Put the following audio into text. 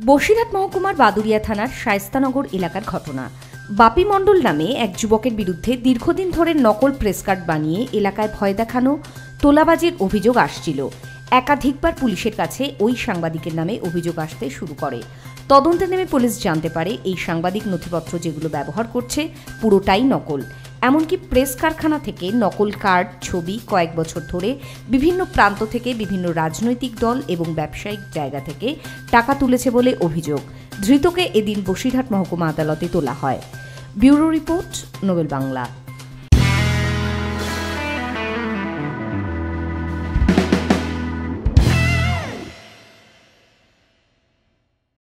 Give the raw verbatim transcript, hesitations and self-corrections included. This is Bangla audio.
বসিরহাট মহকুমার বাদুড়িয়া থানার শায়েস্তানগর এলাকার ঘটনা। বাপি মণ্ডল নামে এক যুবকের বিরুদ্ধে দীর্ঘদিন ধরে নকল প্রেস কার্ড বানিয়ে এলাকায় ভয় দেখানো, তোলাবাজির অভিযোগ আসছিল। একাধিকবার পুলিশের কাছে ওই সাংবাদিকের নামে অভিযোগ আসতে শুরু করে। তদন্তে নেমে পুলিশ জানতে পারে এই সাংবাদিক নথিপত্র যেগুলো ব্যবহার করছে পুরোটাই নকল। এমনকি প্রেস কারখানা থেকে নকল কার্ড, ছবি কয়েক বছর ধরে বিভিন্ন প্রান্ত থেকে বিভিন্ন রাজনৈতিক দল এবং ব্যবসায়িক জায়গা থেকে টাকা তুলেছে বলে অভিযোগ। ধৃতকে এদিন বসিরহাট মহকুমা আদালতে তোলা হয়। Bureau report, Nobel Bangla.